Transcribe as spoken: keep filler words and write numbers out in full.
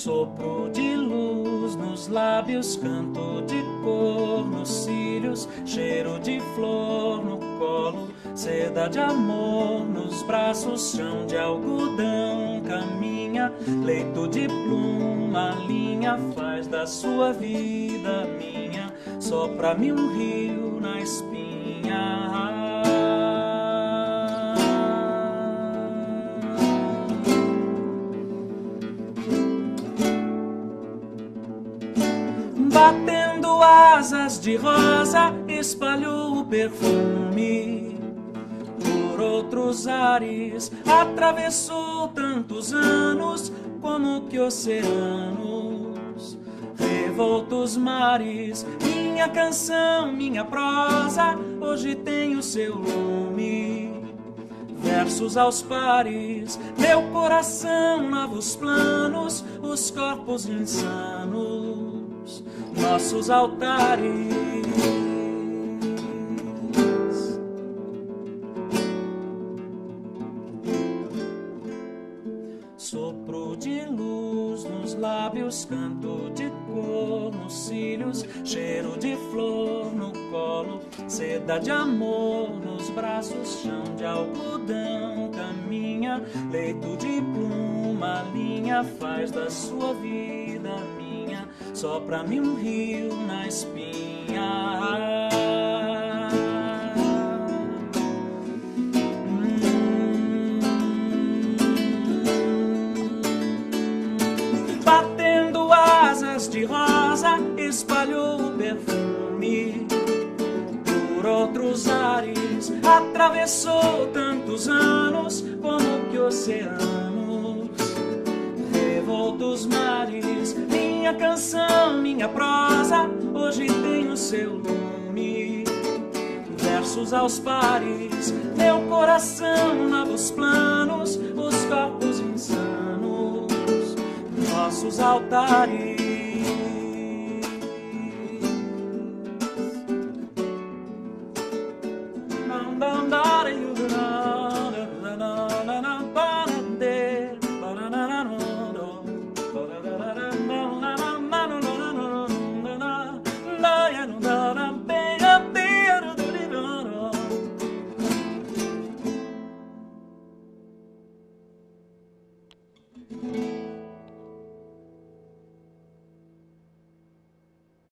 Sopro de luz nos lábios, canto de cor nos cílios, cheiro de flor no colo, seda de amor nos braços, chão de algodão caminha, leito de pluma, linha faz da sua vida minha, sopra-me um rio na espinha. Batendo asas de rosa, espalhou o perfume por outros ares, atravessou tantos anos como que oceanos, revoltos mares. Minha canção, minha prosa, hoje tem o seu lume. Versos aos pares, meu coração, novos planos, os corpos insanos, nossos altares. Sopro de luz nos lábios, canto de cor nos cílios, cheiro de flor no colo, seda de amor nos braços, chão de algodão caminha, leito de pluma, linha faz da sua vida minha, sopra-me um rio na espinha. Batendo asas de rosa, espalhou o perfume por outros ares, atravessou tantos anos como que oceanos, revoltos mares. Minha canção, minha prosa, hoje tem o seu lume. Versos aos pares, meu coração, novos planos, os corpos insanos, nossos altares.